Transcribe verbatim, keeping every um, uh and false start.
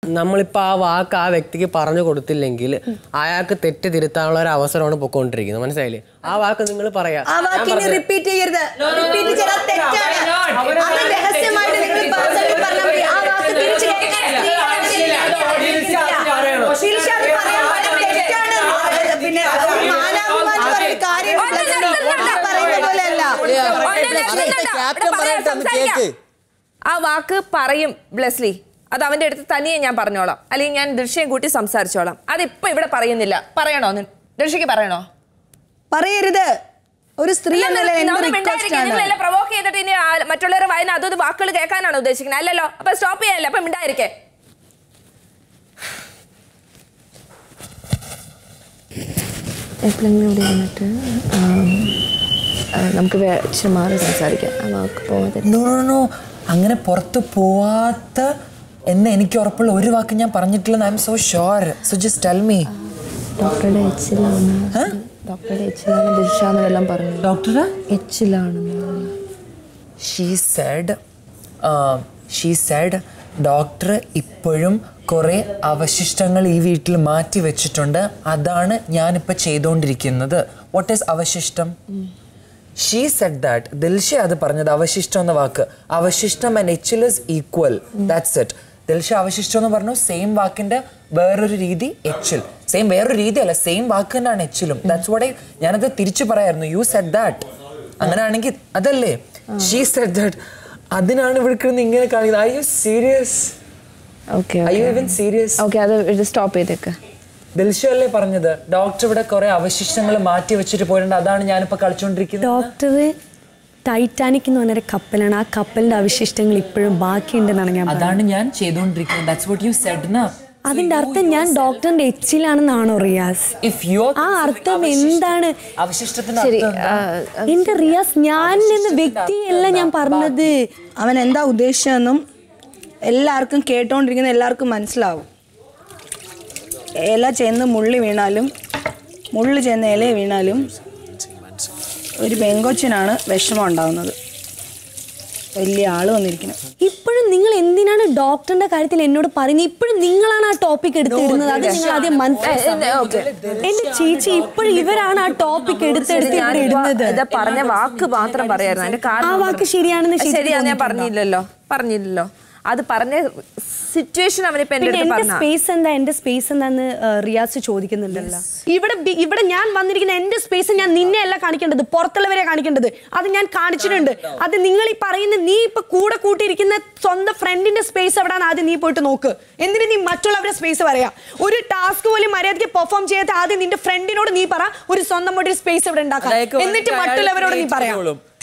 നമ്മളിപ്പോൾ ആ വാക്ക് ആ വ്യക്തിക്ക് പറഞ്ഞു കൊടുത്തില്ലെങ്കിൽ അയാൾക്ക് തെറ്റ് തിരുത്താനുള്ള ഒരു അവസരമാണ് പൊക്കോണ്ടിരിക്കുന്നത്. മനസ്സിലായില്ലേ? ആ വാക്ക് നിങ്ങൾ പറയാ. ആ വാക്കിനെ റിപ്പീറ്റ് ചെയ്യരുത്. റിപ്പീറ്റ് ചെയ്താൽ തെറ്റാണ്. അത് രഹസ്യമായിട്ട് നിങ്ങൾ പേഴ്സണലി പറഞ്ഞാൽ മതി. ആ വാക്ക് തിരിച്ചു കേൾക്കാൻ പിന്നെ ആ വാക്ക് പറയും ബ്ലെസ്ലി. അത് അവന്റെ അടുത്ത് തനിയെ ഞാൻ പറഞ്ഞോളാം, അല്ലെങ്കിൽ ഞാൻ ദൃശ്യം കൂട്ടി സംസാരിച്ചോളാം. അതിപ്പോ ഇവിടെ പറയുന്നില്ല. പറയണോ? ദൃശ്യക്ക് പറയണോ? പറയരുത്. ഒരു സ്ത്രീ പ്രൊവോക്ക് ചെയ്തിട്ട് ഇനി മറ്റുള്ളവരുടെ വായന അതൊരു വാക്കുകൾ കേൾക്കാനാണ് ഉദ്ദേശിക്കുന്നത്, അല്ലല്ലോ? അപ്പൊ സ്റ്റോപ്പ് ചെയ്യാനല്ലേ? അപ്പൊ മിണ്ടായിരിക്കേ. എപ്പോഴെങ്കിലും ഇവിടെ വന്നിട്ട് നമുക്ക് ഇച്ചിരി മാറി സംസാരിക്കാം. ആ വാക്ക് പോകാതെ. അങ്ങനെ പുറത്ത് പോവാത്ത എന്ന് എനിക്ക് ഉറപ്പുള്ള ഒരു വാക്ക് ഞാൻ പറഞ്ഞിട്ടില്ലെന്ന് I am so sure. So just tell me. ഡോക്ടറുടെ എച്ചിലാണ് ഡോക്ടറുടെ എച്ചിലാണ് ദിൽഷാന്ന് വല്ലതും പറഞ്ഞു. ഡോക്ടറെ എച്ചിലാണെന്ന് she said she said doctor ഇപ്പോഴും കുറേ അവശിഷ്ടങ്ങൾ ഈ വീട്ടിൽ മാറ്റി വെച്ചിട്ടുണ്ട്. അതാണ് ഞാനിപ്പോൾ ചെയ്തുകൊണ്ടിരിക്കുന്നത്. വാട്ട് ഈസ് അവശിഷ്ടം? She said that. ദിൽഷ അത് പറഞ്ഞത് അവശിഷ്ടം എന്ന വാക്ക്. അവശിഷ്ടം and എച്ചിൽ is equal. That's it. Dilsha അവശിഷ്ടം എന്ന് പറഞ്ഞു. സെയിം വാക്കിന്റെ വേറൊരു രീതി എച്ചിൽ. സെയിം വേറൊരു രീതി അല്ല, സെയിം വാക്ക് തന്നെയാണ് എച്ചിലും. That's what I ഞാനത് തിരിച്ചു പറയായിരുന്നു. You said that. അങ്ങനെയാണെങ്കിൽ അതല്ലേ? She said that. അതിനാണ് ഇവിടെ ഇങ്ങനെ കാണിക്കുന്നത്. Are you serious? Okay. Are you even serious? Okay, അത് സ്റ്റോപ്പ് ചെയ്തേക്ക്. ദിൽഷയല്ലേ പറഞ്ഞത് ഡോക്ടർ ഇവിടെ കുറെ അവശിഷ്ടങ്ങൾ മാറ്റി വെച്ചിട്ട് പോയിട്ടുണ്ട്, അതാണ് ഞാനിപ്പോ കളിച്ചോണ്ടിരിക്കുന്നത്. ഡോക്ടർ ടൈറ്റാനിക് എന്ന് പറഞ്ഞൊരു കപ്പലാണ്. ആ കപ്പലിന്റെ അവശിഷ്ടങ്ങൾ ഇപ്പോഴും ബാക്കിയുണ്ടെന്നാണ് ഞാൻ. അതാണ് ഞാൻ ചെയ്തുകൊണ്ടിരിക്കുന്നത്. That's what you said na. അതിന്റെ അർത്ഥം ഞാൻ ഡോക്ടറിന്റെ എച്ചിലാണെന്നാണോ റിയാസ്? ആ അർത്ഥം എന്താണ്? എന്റെ റിയാസ്, ഞാൻ എന്ന വ്യക്തിയല്ല ഞാൻ പറഞ്ഞത്. അവൻ എന്താ ഉദ്ദേശിച്ചതെന്നും എല്ലാവർക്കും കേട്ടോണ്ടിരിക്കുന്ന എല്ലാവർക്കും മനസ്സിലാവും. ഇല ചെന്ന് മുള്ളി വീണാലും മുള്ളി ചെന്ന് ഇല വീണാലും ഒരു പെങ്കൊച്ചിനാണ് വിഷമം ഉണ്ടാകുന്നത്. വലിയ ആള് വന്നിരിക്കുന്നത്. ഇപ്പോഴും നിങ്ങൾ എന്തിനാണ് ഡോക്ടറിന്റെ കാര്യത്തിൽ എന്നോട് പറയുന്നത്? ഇപ്പോഴും നിങ്ങളാണ് ആ ടോപ്പിക് എടുത്തിടുന്നത്. അത് നിങ്ങൾ ആദ്യം മനസ്സിലാക്കുക. എന്റെ ചേച്ചി, ഇപ്പോഴും ഇവരാണ് ആ ടോപ്പിക് എടുത്തെടുത്തിടുന്നത്. പറഞ്ഞ വാക്ക് മാത്രം പറയായിരുന്നു. ആ വാക്ക് ശരിയാണെന്ന് ശരിയാന്ന് ഞാൻ പറഞ്ഞില്ലല്ലോ പറഞ്ഞില്ലല്ലോ അത് പറഞ്ഞ സിറ്റുവേഷൻ അവനിപ്പോ എന്റെ സ്പേസ് എന്താ എന്റെ സ്പേസ് എന്താന്ന് റിയാസ് ചോദിക്കുന്നുണ്ടല്ലോ. ഇവിടെ ഇവിടെ ഞാൻ വന്നിരിക്കുന്ന എന്റെ സ്പേസ് ഞാൻ നിന്നെ അല്ല കാണിക്കേണ്ടത്, പുറത്തുള്ളവരെ കാണിക്കേണ്ടത്. അത് ഞാൻ കാണിച്ചിട്ടുണ്ട്. അത് നിങ്ങൾ ഈ പറയുന്ന നീ ഇപ്പൊ കൂടെ കൂട്ടിയിരിക്കുന്ന സ്വന്തം ഫ്രണ്ടിന്റെ സ്പേസ് എവിടെയാണ് ആദ്യം നീ പോയിട്ട് നോക്ക്. എന്തിനു നീ മറ്റുള്ളവരുടെ സ്പേസ് പറയാ? ഒരു ടാസ്ക് പോലും മര്യാദയ്ക്ക് പെർഫോം ചെയ്യാത്ത ആദ്യം നിന്റെ ഫ്രണ്ടിനോട് നീ പറ ഒരു സ്വന്തം ഒരു സ്പേസ് ഇവിടെ ഉണ്ടാക്കാം, എന്നിട്ട് മറ്റുള്ളവരോട് നീ പറയാം.